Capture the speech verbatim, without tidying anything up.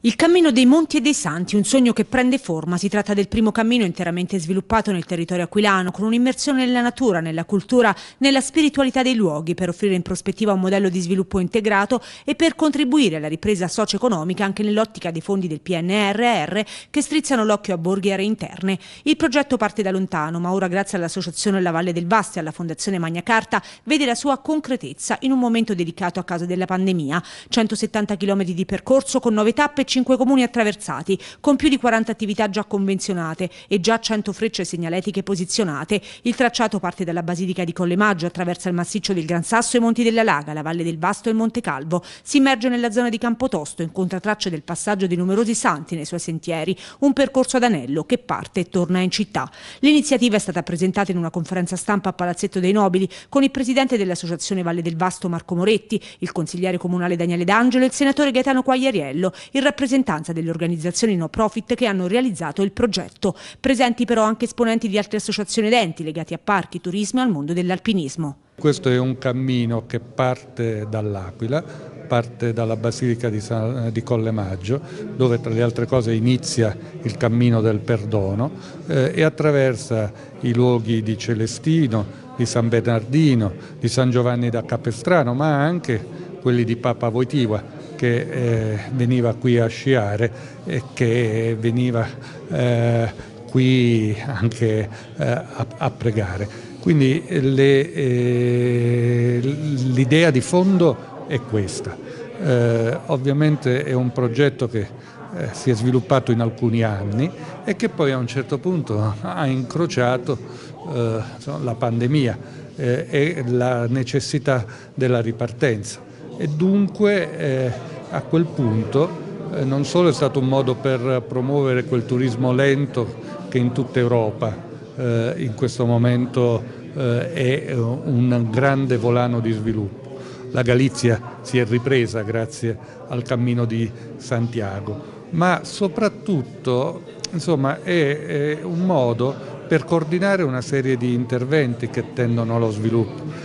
Il Cammino dei Monti e dei Santi, un sogno che prende forma. Si tratta del primo cammino interamente sviluppato nel territorio aquilano, con un'immersione nella natura, nella cultura, nella spiritualità dei luoghi, per offrire in prospettiva un modello di sviluppo integrato e per contribuire alla ripresa socio-economica anche nell'ottica dei fondi del P N R R che strizzano l'occhio a borghi e aree interne. Il progetto parte da lontano, ma ora grazie all'Associazione La Valle del Vasto e alla Fondazione Magna Carta vede la sua concretezza in un momento delicato a causa della pandemia. centosettanta chilometri di percorso con nove tappe e cinque comuni attraversati, con più di quaranta attività già convenzionate e già cento frecce segnaletiche posizionate. Il tracciato parte dalla Basilica di Colle Maggio, attraversa il massiccio del Gran Sasso e i Monti della Laga, la Valle del Vasto e il Monte Calvo. Si immerge nella zona di Campotosto, incontra tracce del passaggio di numerosi santi nei suoi sentieri, un percorso ad anello che parte e torna in città. L'iniziativa è stata presentata in una conferenza stampa a Palazzetto dei Nobili con il presidente dell'Associazione Valle del Vasto Marco Moretti, il consigliere comunale Daniele D'Angelo e il senatore Gaetano Quagliariello, in rappresentanza delle organizzazioni no profit che hanno realizzato il progetto. Presenti però anche esponenti di altre associazioni ed enti legati a parchi, turismo e al mondo dell'alpinismo. Questo è un cammino che parte dall'Aquila, parte dalla Basilica di, San, di Colle Maggio, dove tra le altre cose inizia il cammino del perdono eh, e attraversa i luoghi di Celestino, di San Bernardino, di San Giovanni da Capestrano, ma anche quelli di Papa Wojtyła, che eh, veniva qui a sciare e che veniva eh, qui anche eh, a, a pregare. Quindi eh, l'idea di fondo è questa. Eh, ovviamente è un progetto che eh, si è sviluppato in alcuni anni e che poi a un certo punto ha incrociato eh, la pandemia eh, e la necessità della ripartenza. E dunque eh, a quel punto eh, non solo è stato un modo per promuovere quel turismo lento che in tutta Europa eh, in questo momento eh, è un grande volano di sviluppo. La Galizia si è ripresa grazie al Cammino di Santiago, ma soprattutto insomma, è, è un modo per coordinare una serie di interventi che tendono allo sviluppo.